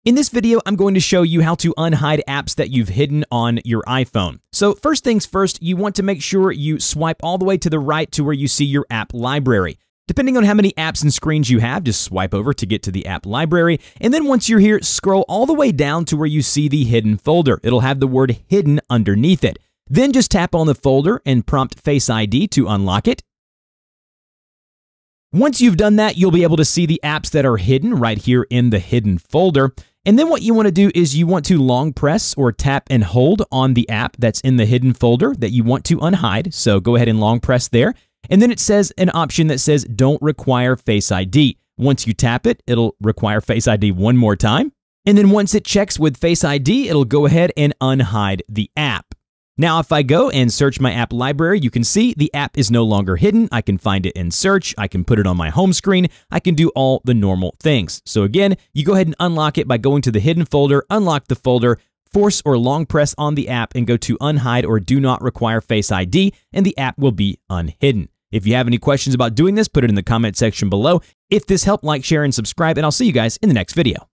In this video, I'm going to show you how to unhide apps that you've hidden on your iPhone. So first things first, you want to make sure you swipe all the way to the right to where you see your app library. Depending on how many apps and screens you have, just swipe over to get to the app library. And then once you're here, scroll all the way down to where you see the hidden folder. It'll have the word hidden underneath it. Then just tap on the folder and prompt Face ID to unlock it. Once you've done that, you'll be able to see the apps that are hidden right here in the hidden folder. And then what you want to do is you want to long press or tap and hold on the app that's in the hidden folder that you want to unhide. So go ahead and long press there. And then it says an option that says don't require Face ID. Once you tap it, it'll require Face ID one more time. And then once it checks with Face ID, it'll go ahead and unhide the app. Now, if I go and search my app library, you can see the app is no longer hidden. I can find it in search. I can put it on my home screen. I can do all the normal things. So again, you go ahead and unlock it by going to the hidden folder, unlock the folder, force or long press on the app and go to unhide or do not require Face ID, and the app will be unhidden. If you have any questions about doing this, put it in the comment section below. If this helped, like, share, and subscribe, and I'll see you guys in the next video.